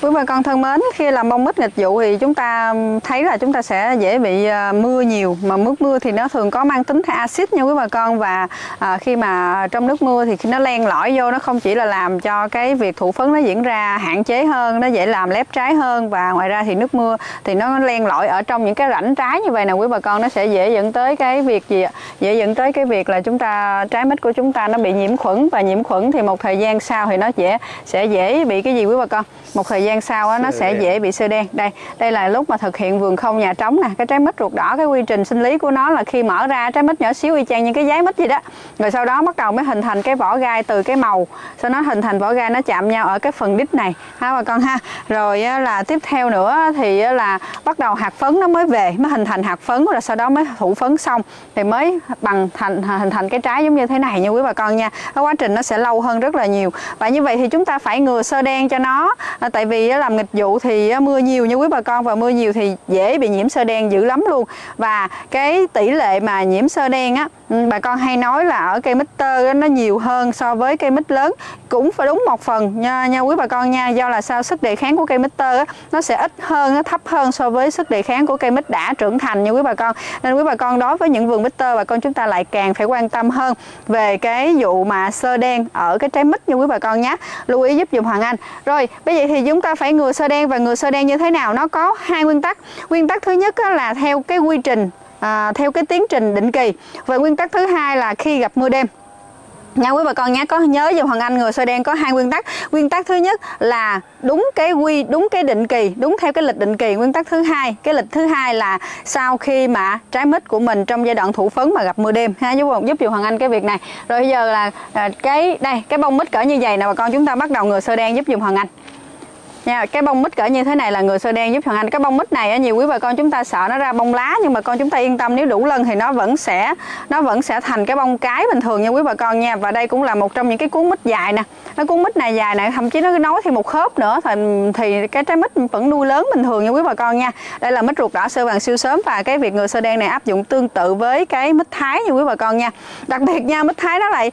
Quý bà con thân mến, khi làm bông mít nghịch vụ thì chúng ta thấy là chúng ta sẽ dễ bị mưa nhiều, mà nước mưa thì nó thường có mang tính axit nha quý bà con, và khi mà trong nước mưa thì khi nó len lỏi vô, nó không chỉ là làm cho cái việc thụ phấn nó diễn ra hạn chế hơn, nó dễ làm lép trái hơn, và ngoài ra thì nước mưa thì nó len lỏi ở trong những cái rãnh trái như vậy nè quý bà con, nó sẽ dễ dẫn tới cái việc gì ạ? Dễ dẫn tới cái việc là trái mít của chúng ta nó bị nhiễm khuẩn, và nhiễm khuẩn thì một thời gian sau thì nó sẽ dễ bị cái gì quý bà con? Một thời gian sau đó, nó sẽ dễ bị xơ đen. Đây là lúc mà thực hiện vườn không nhà trống nè. Cái trái mít ruột đỏ, cái quy trình sinh lý của nó là khi mở ra trái mít nhỏ xíu y chang như cái giấy mít gì đó, rồi sau đó bắt đầu mới hình thành cái vỏ gai từ cái màu, sau nó hình thành vỏ gai, nó chạm nhau ở cái phần đít này ha bà con ha. Rồi là tiếp theo nữa thì là bắt đầu hạt phấn nó mới mới hình thành hạt phấn, rồi sau đó mới thụ phấn xong thì mới hình thành cái trái giống như thế này nha quý bà con nha. Cái quá trình nó sẽ lâu hơn rất là nhiều, và như vậy thì chúng ta phải ngừa xơ đen cho nó, tại vì làm nghịch vụ thì mưa nhiều nha quý bà con, và mưa nhiều thì dễ bị nhiễm xơ đen dữ lắm luôn. Và cái tỷ lệ mà nhiễm xơ đen á, bà con hay nói là ở cây mít tơ nó nhiều hơn so với cây mít lớn, cũng phải đúng một phần nha quý bà con nha. Do là sao? Sức đề kháng của cây mít tơ á, nó sẽ ít hơn, nó thấp hơn so với sức đề kháng của cây mít đã trưởng thành nha quý bà con. Nên quý bà con đối với những vườn mít tơ, bà con chúng ta lại càng phải quan tâm hơn về cái vụ mà xơ đen ở cái trái mít nha quý bà con nhé. Lưu ý giúp dùm Hoàng Anh. Rồi bây giờ thì chúng ta phải ngừa xơ đen, và ngừa xơ đen như thế nào? Nó có hai nguyên tắc. Nguyên tắc thứ nhất là theo cái quy trình, theo cái tiến trình định kỳ, và nguyên tắc thứ hai là khi gặp mưa đêm nha quý bà con nhé. Có nhớ giùm Hoàng Anh ngừa xơ đen có hai nguyên tắc. Nguyên tắc thứ nhất là đúng cái định kỳ, đúng theo cái lịch định kỳ. Nguyên tắc cái lịch thứ hai là sau khi mà trái mít của mình trong giai đoạn thụ phấn mà gặp mưa đêm ha, giúp dùm Hoàng Anh cái việc này. Rồi bây giờ là cái bông mít cỡ như vậy nè bà con, chúng ta bắt đầu ngừa xơ đen giúp dùm Hoàng Anh nha. Cái bông mít cỡ như thế này là ngừa xơ đen giúp Hoàng Anh. Cái bông mít này nhiều quý bà con chúng ta sợ nó ra bông lá, nhưng mà con chúng ta yên tâm, nếu đủ lân thì nó vẫn sẽ thành cái bông cái bình thường nha quý bà con nha. Và đây cũng là một trong những cái cuốn mít dài nè. Nó cuốn mít này dài nè, thậm chí nó nối thêm một khớp nữa thì cái trái mít vẫn nuôi lớn bình thường nha quý bà con nha. Đây là mít ruột đỏ sơ vàng siêu sớm, và cái việc ngừa xơ đen này áp dụng tương tự với cái mít Thái nha quý bà con nha. Đặc biệt nha, mít Thái nó lại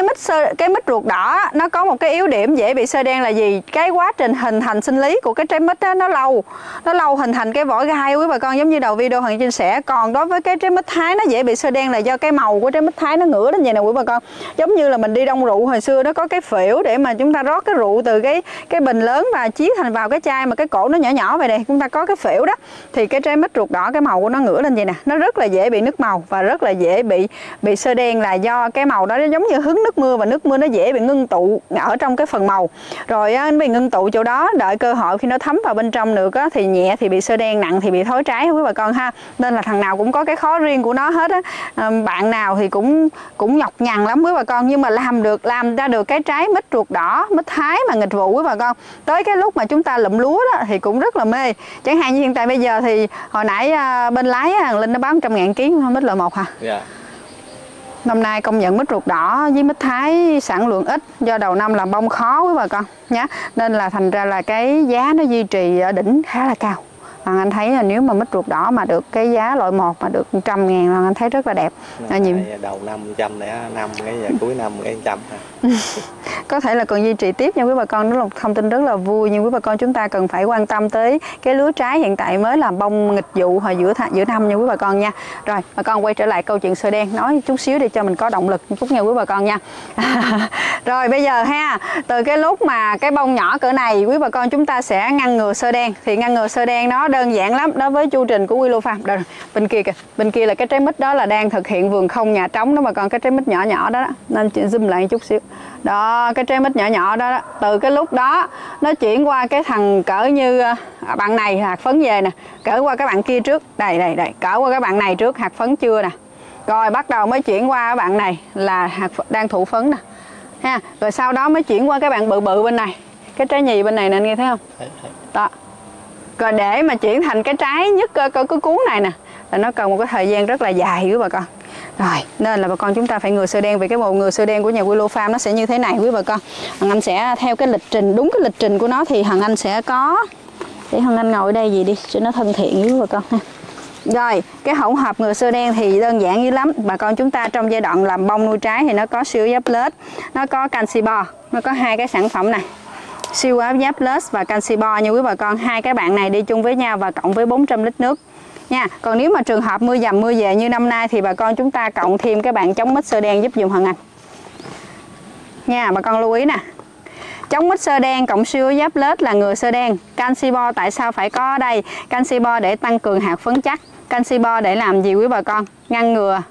cái mít ruột đỏ nó có một cái yếu điểm dễ bị xơ đen là gì? Cái quá trình hình thành sinh lý của cái trái mít đó, nó lâu hình thành cái vỏ gai quý bà con, giống như đầu video Hoàng chia sẻ. Còn đối với cái trái mít Thái nó dễ bị xơ đen là do cái màu của trái mít Thái nó ngửa lên vậy nè quý bà con. Giống như là mình đi đông rượu hồi xưa, nó có cái phễu để mà chúng ta rót cái rượu từ cái bình lớn và chiết thành vào cái chai mà cái cổ nó nhỏ nhỏ vậy này, chúng ta có cái phễu đó. Thì cái trái mít ruột đỏ cái màu của nó ngửa lên vậy nè, nó rất là dễ bị nứt màu và rất là dễ bị xơ đen, là do cái màu đó nó giống như hứng nước mưa, và nước mưa nó dễ bị ngưng tụ ở trong cái phần màu. Rồi nó bị ngưng tụ chỗ đó, đợi cơ hội khi nó thấm vào bên trong được á, thì nhẹ thì bị xơ đen, nặng thì bị thối trái quý bà con ha. Nên là thằng nào cũng có cái khó riêng của nó hết á. Bạn nào thì cũng nhọc nhằn lắm quý bà con, nhưng mà làm ra được cái trái mít ruột đỏ, mít Thái mà nghịch vụ quý bà con, tới cái lúc mà chúng ta lụm lúa đó thì cũng rất là mê. Chẳng hạn như hiện tại bây giờ thì hồi nãy bên lái Linh nó báo 100.000 ký mít loại 1 hả? Dạ. Năm nay công nhận mít ruột đỏ với mít Thái sản lượng ít, do đầu năm làm bông khó quý bà con nhé, nên là thành ra là cái giá nó duy trì ở đỉnh khá là cao. Anh thấy là nếu mà mít ruột đỏ mà được cái giá loại 1 mà được 100.000 anh thấy rất là đẹp. Đầu năm 100 này, năm cái cuối năm cái 100. Có thể là còn duy trì tiếp nha quý bà con. Đó là một thông tin rất là vui, nhưng quý bà con chúng ta cần phải quan tâm tới cái lứa trái hiện tại mới làm bông nghịch vụ hồi giữa năm nha quý bà con nha. Rồi bà con quay trở lại câu chuyện xơ đen, nói chút xíu để cho mình có động lực một chút nha quý bà con nha. Rồi bây giờ ha, từ cái lúc mà cái bông nhỏ cỡ này quý bà con chúng ta sẽ ngăn ngừa xơ đen. Thì ngăn ngừa xơ đen nó đơn giản lắm, đối với chu trình của Willow Farm. Rồi, bên kia kìa, bên kia là cái trái mít đó là đang thực hiện vườn không nhà trống đó bà con, cái trái mít nhỏ nhỏ đó, nên zoom lại chút xíu. Đó, cái trái mít nhỏ nhỏ đó, từ cái lúc đó nó chuyển qua cái thằng cỡ như bạn này hạt phấn về nè, cỡ qua cái bạn kia trước, đây, cỡ qua cái bạn này trước, hạt phấn chưa nè, rồi bắt đầu mới chuyển qua cái bạn này là hạt đang thụ phấn nè ha, rồi sau đó mới chuyển qua cái bạn bự bự bên này, cái trái nhì bên này nè, anh nghe thấy không? Đó, rồi để mà chuyển thành cái trái nhất cái cuốn này nè là nó cần một cái thời gian rất là dài quý bà con. Rồi, nên là bà con chúng ta phải ngừa xơ đen. Vì cái màu ngừa xơ đen của nhà Willow Farm nó sẽ như thế này quý bà con. Hằng Anh sẽ theo cái lịch trình, đúng cái lịch trình của nó thì Hằng Anh sẽ có, để Hằng Anh ngồi đây gì đi cho nó thân thiện với bà con ha. Rồi, cái hỗn hợp ngừa xơ đen thì đơn giản dữ lắm. Bà con chúng ta trong giai đoạn làm bông nuôi trái thì nó có siêu giáp lết, nó có canxi bo, nó có hai cái sản phẩm này. siêu áo giáp plus và canxi bo nha quý bà con. Hai cái bạn này đi chung với nhau và cộng với 400 lít nước nha. Còn nếu mà trường hợp mưa dầm mưa về như năm nay thì bà con chúng ta cộng thêm cái bạn chống mixer đen giúp dùng Hoàng Anh nha. Bà con lưu ý nè, chống mixer đen cộng siêu áo giáp plus là ngừa xơ đen. Canxi bo tại sao phải có ở đây? Canxi bo để tăng cường hạt phấn chắc. Canxi bo để làm gì quý bà con? Ngăn ngừa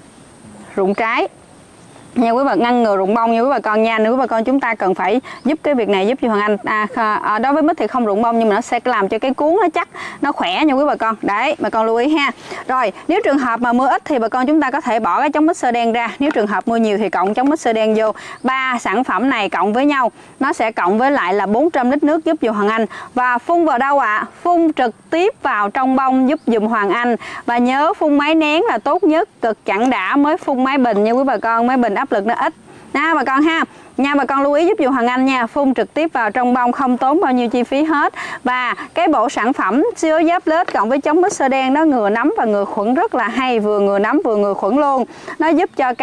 rụng trái nha quý bà, ngăn ngừa rụng bông nha quý bà con nha. Nếu quý bà con chúng ta cần phải giúp cái việc này giúp cho Hoàng Anh đối với mít thì không rụng bông nhưng mà nó sẽ làm cho cái cuống nó chắc, nó khỏe nha quý bà con. Đấy, bà con lưu ý ha. Rồi, nếu trường hợp mà mưa ít thì bà con chúng ta có thể bỏ cái chống mixer đen ra. Nếu trường hợp mưa nhiều thì cộng chống mixer đen vô. Ba sản phẩm này cộng với nhau nó sẽ cộng với lại là 400 lít nước giúp dùm Hoàng Anh. Và phun vào đâu ạ? Phun trực tiếp vào trong bông giúp dùm Hoàng Anh. Và nhớ phun máy nén là tốt nhất, cực chẳng đã mới phun máy bình nha quý bà con. Máy bình áp lực nó ít nha bà con ha. Nha bà con lưu ý giúp dùm Hoàng Anh nha. Phun trực tiếp vào trong bông, không tốn bao nhiêu chi phí hết. Và cái bộ sản phẩm siêu áo giáp plus cộng với chống mixer đen nó ngừa nấm và ngừa khuẩn rất là hay. Vừa ngừa nấm vừa ngừa khuẩn luôn. Nó giúp cho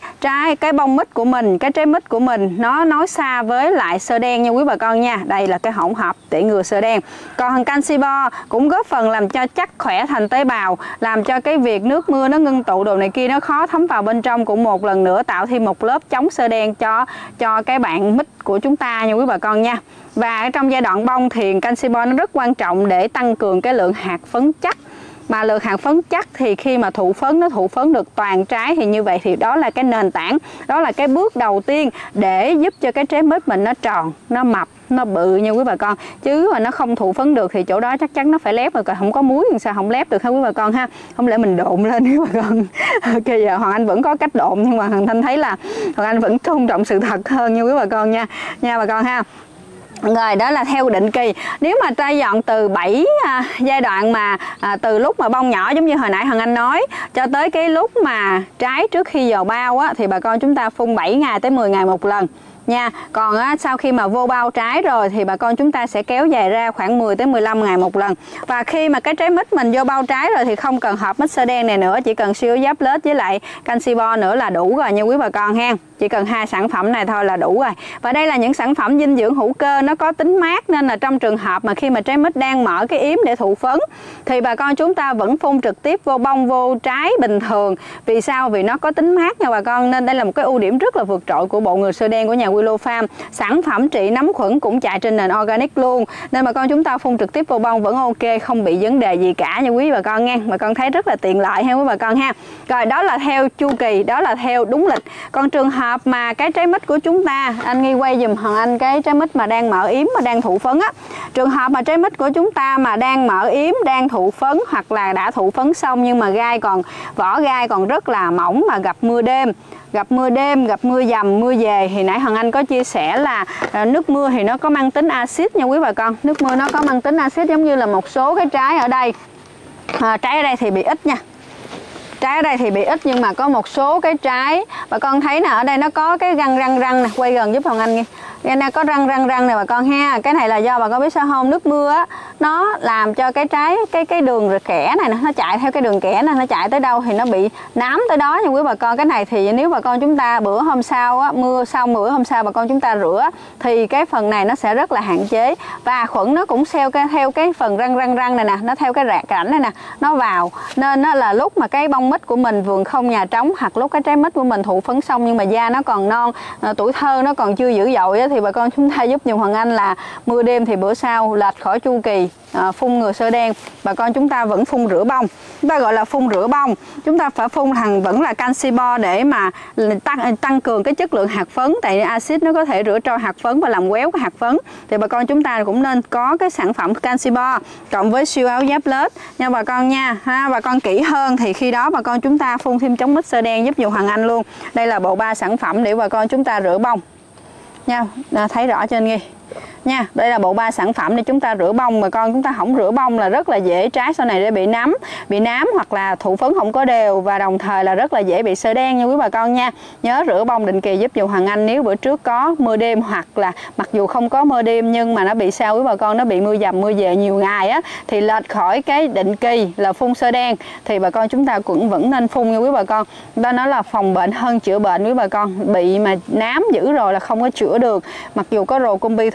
cái bông mít của mình, cái trái mít của mình nó nói xa với lại xơ đen nha quý bà con nha. Đây là cái hỗn hợp để ngừa xơ đen. Còn canxi bo cũng góp phần làm cho chắc khỏe thành tế bào, làm cho cái việc nước mưa nó ngưng tụ đồ này kia nó khó thấm vào bên trong, cũng một lần nữa tạo thêm một lớp chống xơ đen cho cái bạn mít của chúng ta nha quý bà con nha. Và trong giai đoạn bông thì canxi bo nó rất quan trọng để tăng cường cái lượng hạt phấn chắc. Mà lượng hạt phấn chắc thì khi mà thụ phấn nó thụ phấn được toàn trái thì như vậy thì đó là cái nền tảng, đó là cái bước đầu tiên để giúp cho cái trái mít mình nó tròn, nó mập, nó bự nha quý bà con. Chứ mà nó không thụ phấn được thì chỗ đó chắc chắn nó phải lép rồi, còn không có muối thì sao không lép được ha quý bà con ha. Không lẽ mình độn lên quý bà con. Ok, giờ Hoàng Anh vẫn có cách độn nhưng mà Hoàng Thanh thấy là Hoàng Anh vẫn tôn trọng sự thật hơn nha quý bà con nha. Nha bà con ha. Rồi, đó là theo định kỳ. Nếu mà trai dọn từ 7 giai đoạn mà từ lúc mà bông nhỏ giống như hồi nãy Hoàng Anh nói cho tới cái lúc mà trái trước khi vào bao á, thì bà con chúng ta phun 7 ngày tới 10 ngày một lần nha. Còn sau khi mà vô bao trái rồi thì bà con chúng ta sẽ kéo dài ra khoảng 10 tới 15 ngày một lần. Và khi mà cái trái mít mình vô bao trái rồi thì không cần hộp mixer đen này nữa, chỉ cần siêu giáp plus với lại canxi bo nữa là đủ rồi nha quý bà con ha. Chỉ cần hai sản phẩm này thôi là đủ rồi. Và đây là những sản phẩm dinh dưỡng hữu cơ, nó có tính mát nên là trong trường hợp mà khi mà trái mít đang mở cái yếm để thụ phấn thì bà con chúng ta vẫn phun trực tiếp vô bông vô trái bình thường. Vì sao? Vì nó có tính mát nha bà con, nên đây là một cái ưu điểm rất là vượt trội của bộ ngừa xơ đen của nhà Willow Farm. Sản phẩm trị nấm khuẩn cũng chạy trên nền organic luôn, nên bà con chúng ta phun trực tiếp vô bông vẫn ok, không bị vấn đề gì cả nha quý bà con nha. Bà con thấy rất là tiện lợi ha quý bà con ha. Rồi, đó là theo chu kỳ, đó là theo đúng lịch. Còn trường hợp mà cái trái mít của chúng ta, anh Nghi quay dùm Hoàng Anh cái trái mít mà đang mở yếm mà đang thụ phấn á. Trường hợp mà trái mít của chúng ta mà đang mở yếm, đang thụ phấn hoặc là đã thụ phấn xong nhưng mà vỏ gai còn rất là mỏng mà gặp mưa đêm, gặp mưa dầm, mưa về thì nãy Hoàng Anh có chia sẻ là nước mưa thì nó có mang tính axit nha quý bà con. Nước mưa nó có mang tính axit giống như là một số cái trái ở đây. Trái ở đây thì bị ít nha. Trái ở đây thì bị ít nhưng mà có một số cái trái bà con thấy nè, ở đây nó có cái răng nè, quay gần giúp Hoàng Anh nghe. Đây nè, có răng nè bà con ha. Cái này là do bà con biết sao không? Nước mưa á nó làm cho cái trái cái đường kẻ này nè, nó chạy theo cái đường kẻ này, nó chạy tới đâu thì nó bị nám tới đó nha quý bà con. Cái này thì nếu bà con chúng ta bữa hôm sau á, mưa xong bữa hôm sau bà con chúng ta rửa thì cái phần này nó sẽ rất là hạn chế. Và khuẩn nó cũng theo cái phần răng này nè, nó theo cái rãnh này nè, nó vào. Nên nó là lúc mà cái bông mít của mình vườn không nhà trống, hoặc lúc cái trái mít của mình thụ phấn xong nhưng mà da nó còn non, tuổi thơ nó còn chưa dữ dội á, thì bà con chúng ta giúp dùm Hoàng Anh là mưa đêm thì bữa sau lệch khỏi chu kỳ phun ngừa xơ đen. Bà con chúng ta vẫn phun rửa bông, chúng ta gọi là phun rửa bông. Chúng ta phải phun vẫn là canxi bo để mà tăng cường cái chất lượng hạt phấn, tại axit nó có thể rửa trôi hạt phấn và làm quéo cái hạt phấn. Thì bà con chúng ta cũng nên có cái sản phẩm canxi bo cộng với siêu áo giáp plus nha bà con nha ha. Bà con kỹ hơn thì khi đó bà con chúng ta phun thêm chống mixer đen giúp dùm Hoàng Anh luôn. Đây là bộ 3 sản phẩm để bà con chúng ta rửa bông nha. Thấy rõ trên ghi nha. Đây là bộ 3 sản phẩm để chúng ta rửa bông. Mà con chúng ta không rửa bông là rất là dễ trái sau này để bị nám hoặc là thụ phấn không có đều, và đồng thời là rất là dễ bị xơ đen nha quý bà con nha. Nhớ rửa bông định kỳ giúp dùm Hoàng Anh. Nếu bữa trước có mưa đêm hoặc là mặc dù không có mưa đêm nhưng mà nó bị sao quý bà con, nó bị mưa dầm mưa về nhiều ngày á, thì lệch khỏi cái định kỳ là phun xơ đen thì bà con chúng ta cũng vẫn nên phun nha quý bà con. Đó nó là phòng bệnh hơn chữa bệnh quý bà con. Bị mà nám dữ rồi là không có chữa được. Mặc dù có rồ combi thụ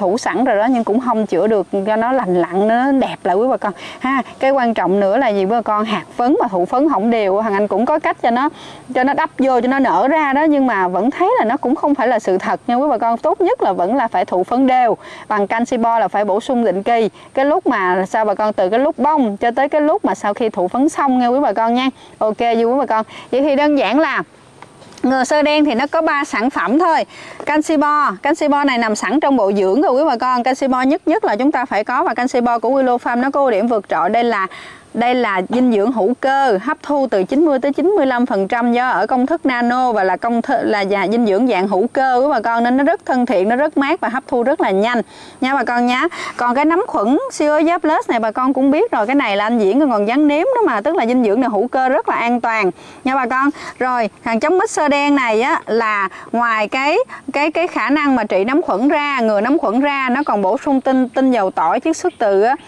thủ sẵn rồi đó, nhưng cũng không chữa được cho nó lành lặn, nó đẹp lại quý bà con ha. Cái quan trọng nữa là gì quý bà con, hạt phấn mà thụ phấn không đều, Hằng Anh cũng có cách cho nó đắp vô cho nó nở ra đó, nhưng mà vẫn thấy là nó cũng không phải là sự thật nha quý bà con. Tốt nhất là vẫn là phải thụ phấn đều bằng canxi bo, là phải bổ sung định kỳ cái lúc mà sao bà con, từ cái lúc bông cho tới cái lúc mà sau khi thụ phấn xong nha quý bà con nha. Ok quý bà con. Vậy thì đơn giản là ngừa sơ đen thì nó có 3 sản phẩm thôi. Canxi bo này nằm sẵn trong bộ dưỡng rồi quý bà con. Canxi bo nhất là chúng ta phải có, và canxi bo của Willow Farm nó có ưu điểm vượt trội. Đây là dinh dưỡng hữu cơ, hấp thu từ 90 tới 95% do ở công thức nano, và là dinh dưỡng dạng hữu cơ của bà con, nên nó rất thân thiện, nó rất mát và hấp thu rất là nhanh nha bà con nhá. Còn cái nấm khuẩn siêu giáp plus này bà con cũng biết rồi, cái này là anh Diễn còn dán nếm đó mà, tức là dinh dưỡng này hữu cơ rất là an toàn nha bà con. Rồi hàng chống mít xơ đen này á, là ngoài cái khả năng mà trị nấm khuẩn ra, ngừa nấm khuẩn ra, nó còn bổ sung tinh dầu tỏi chiết xuất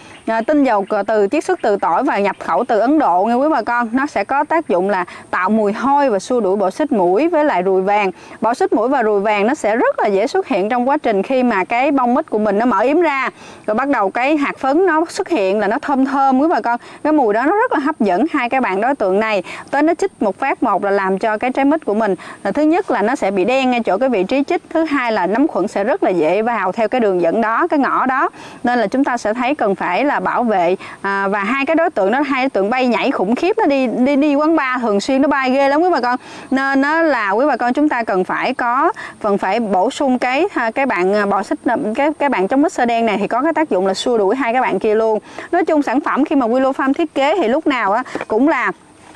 từ tỏi và nhập khẩu từ Ấn Độ nha quý bà con. Nó sẽ có tác dụng là tạo mùi hôi và xua đuổi bọ xít mũi với lại ruồi vàng. Bọ xít mũi và ruồi vàng nó sẽ rất là dễ xuất hiện trong quá trình khi mà cái bông mít của mình nó mở yếm ra, rồi bắt đầu cái hạt phấn nó xuất hiện là nó thơm quý bà con. Cái mùi đó nó rất là hấp dẫn hai cái bạn đối tượng này. Tới nó chích một phát một là làm cho cái trái mít của mình là thứ nhất là nó sẽ bị đen ngay chỗ cái vị trí chích, thứ hai là nấm khuẩn sẽ rất là dễ vào theo cái đường dẫn đó, cái ngõ đó, nên là chúng ta sẽ thấy cần phải là bảo vệ. Và hai cái đối tượng đó, hai đối tượng bay nhảy khủng khiếp, nó đi quán bar thường xuyên, nó bay ghê lắm quý bà con, nên nó là quý bà con chúng ta cần phải bổ sung cái bạn bọ xít, cái bạn chống mít xơ đen này thì có cái tác dụng là xua đuổi hai cái bạn kia luôn. Nói chung sản phẩm khi mà Willow Farm thiết kế thì lúc nào cũng là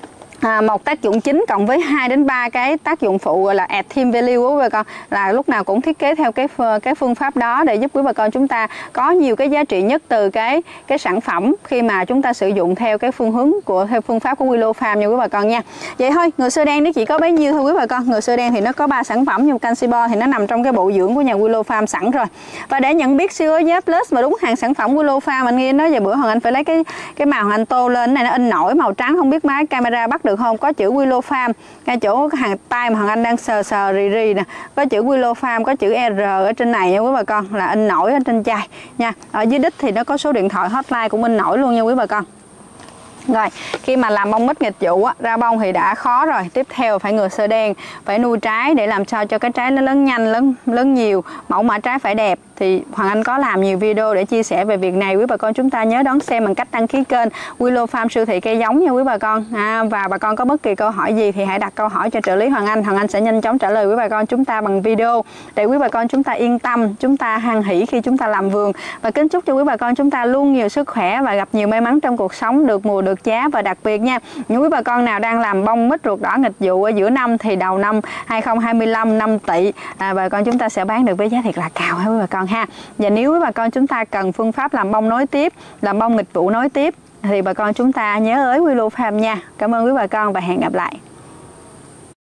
một tác dụng chính cộng với 2 đến 3 cái tác dụng phụ, gọi là add thêm value của bà con, là lúc nào cũng thiết kế theo cái phương pháp đó để giúp quý bà con chúng ta có nhiều cái giá trị nhất từ cái sản phẩm khi mà chúng ta sử dụng theo cái theo phương pháp của Willow Farm nha quý bà con nha. Vậy thôi, ngừa sơ đen nó chỉ có bấy nhiêu thôi quý bà con. Ngừa sơ đen thì nó có 3 sản phẩm, nhưng canxi bo thì nó nằm trong cái bộ dưỡng của nhà Willow Farm sẵn rồi. Và để nhận biết siêu giáp plus mà đúng hàng sản phẩm Willow Farm, anh nghe nói về bữa Hoàng Anh phải lấy cái màu Hoàng Anh tô lên này, nó in nổi màu trắng, không biết máy camera bắt được không, có chữ Willow Farm ngay chỗ hàng tay mà Hoàng Anh đang sờ rì nè, có chữ Willow Farm, có chữ R ở trên này nha quý bà con, là in nổi ở trên chai nha. Ở dưới đít thì nó có số điện thoại hotline cũng in nổi luôn nha quý bà con. Rồi, khi mà làm bông mít nghịch vụ ra bông thì đã khó rồi. Tiếp theo phải ngừa sơ đen, phải nuôi trái để làm sao cho cái trái nó lớn nhanh, lớn nhiều, mẫu mã trái phải đẹp. Thì Hoàng Anh có làm nhiều video để chia sẻ về việc này. Quý bà con chúng ta nhớ đón xem bằng cách đăng ký kênh Willow Farm siêu thị cây giống nha quý bà con. Và bà con có bất kỳ câu hỏi gì thì hãy đặt câu hỏi cho trợ lý Hoàng Anh sẽ nhanh chóng trả lời quý bà con chúng ta bằng video, để quý bà con chúng ta yên tâm, chúng ta hoan hỷ khi chúng ta làm vườn. Và kính chúc cho quý bà con chúng ta luôn nhiều sức khỏe và gặp nhiều may mắn trong cuộc sống, được mùa được giá. Và đặc biệt nha, những quý bà con nào đang làm bông mít ruột đỏ nghịch vụ ở giữa năm thì đầu năm 2025 năm Tỵ, bà con chúng ta sẽ bán được với giá thiệt là cao ha quý bà con ha. Và nếu quý bà con chúng ta cần phương pháp làm bông nối tiếp, làm bông nghịch vụ nối tiếp, thì bà con chúng ta nhớ ới Willow Farm nha. Cảm ơn quý bà con và hẹn gặp lại.